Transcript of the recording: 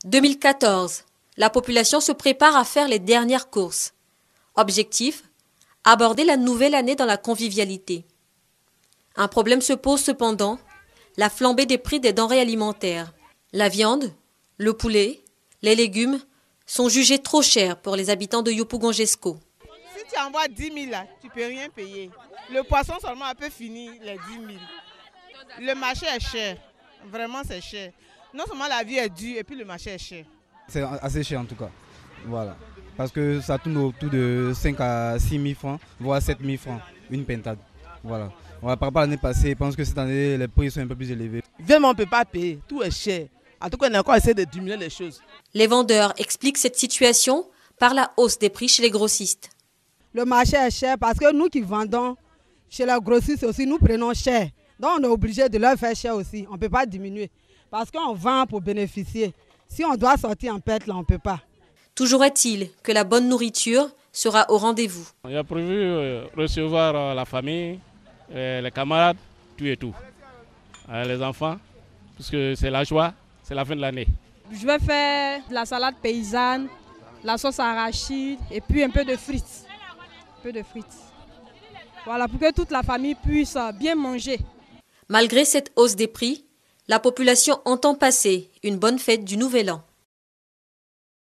2014. La population se prépare à faire les dernières courses. Objectif : aborder la nouvelle année dans la convivialité. Un problème se pose cependant, la flambée des prix des denrées alimentaires. La viande, le poulet, les légumes sont jugés trop chers pour les habitants de Yopougon-Jesco. Si tu envoies 10 000 là, tu ne peux rien payer. Le poisson seulement a peu fini les 10 000. Le marché est cher, vraiment c'est cher. Non seulement la vie est dure et puis le marché est cher. C'est assez cher en tout cas, voilà. Parce que ça tourne autour de 5 à 6 000 francs, voire 7 000 francs, une pintade. Voilà. Par rapport à l'année passée, je pense que cette année, les prix sont un peu plus élevés. Vraiment, on ne peut pas payer, tout est cher. En tout cas, on a encore essayé de diminuer les choses. Les vendeurs expliquent cette situation par la hausse des prix chez les grossistes. Le marché est cher parce que nous qui vendons chez les grossistes aussi, nous prenons cher. Donc on est obligé de leur faire cher aussi, on ne peut pas diminuer. Parce qu'on vend pour bénéficier. Si on doit sortir en perte, là, on ne peut pas. Toujours est-il que la bonne nourriture sera au rendez-vous. Il a prévu recevoir la famille, les camarades, tout et tout. Les enfants, puisque c'est la joie, c'est la fin de l'année. Je vais faire de la salade paysanne, la sauce arachide et puis un peu de frites. Voilà, pour que toute la famille puisse bien manger. Malgré cette hausse des prix, la population entend passer une bonne fête du Nouvel An.